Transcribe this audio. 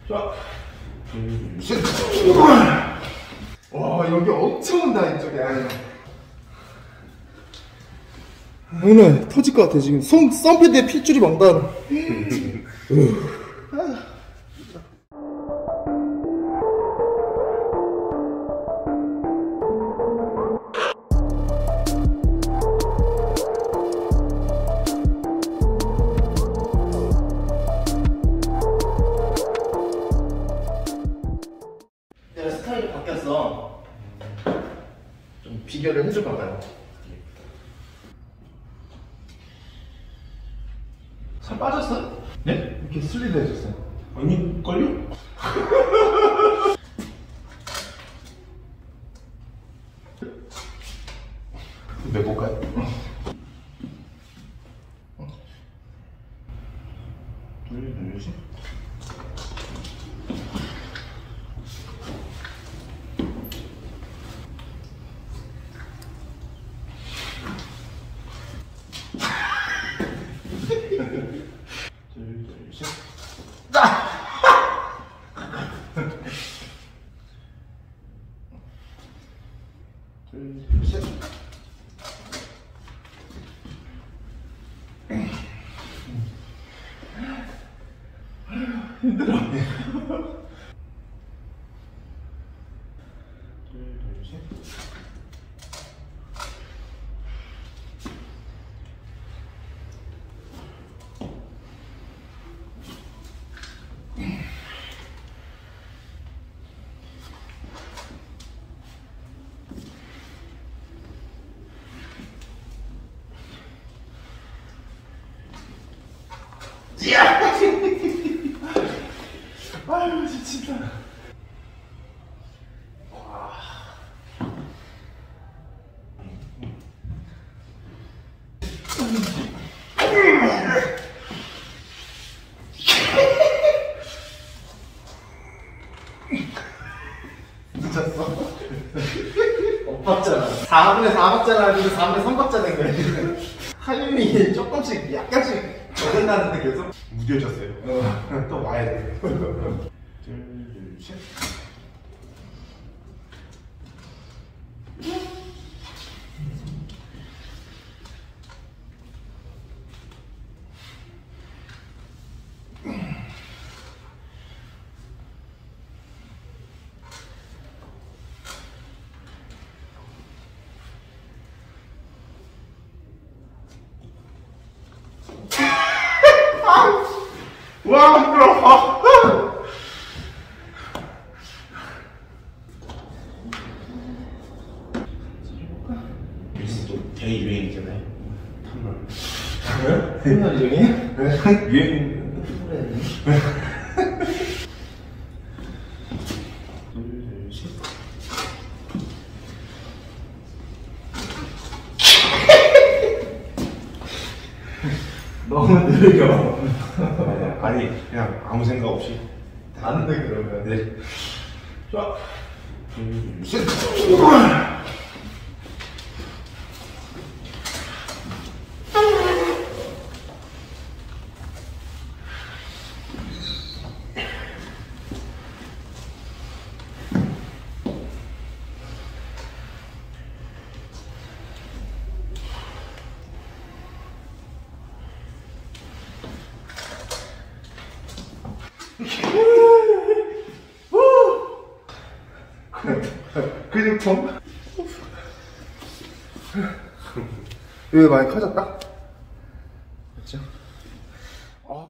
자, 셋. 와, 여기 엄청 온다, 이쪽에. 오늘 터질 것 같아, 지금. 썬패드에 핏줄이 망단. 내가 스타일이 바뀌었어. 좀 비교를 해줄 건가요? 살 빠졌어? 네? 이렇게 슬리드 해줬어요. 아니걸요? 내볼까요? 둘, 셋. 둘, 셋. 둘, 셋. 힘들어. 둘, 셋. 아유, 진짜. 와. 미쳤어? 엇박자라. 4분의 4박자라 했는데 4분의 3박자 된 거야. 타이밍이 조금씩 약간씩 어긋나는데 계속 무뎌졌어요. 또 와야 돼. 둘, 셋. 와, 힘들어. 요즘 또 대유행이잖아요. 탐롤. 탐롤 유행이야? 유행. 둘, 셋. 너무 느려. 아니, 그냥 아무 생각 없이 하는데 그러면. 네. 자, 둘, 셋. 근육통? 여기 많이 커졌다? 그렇죠?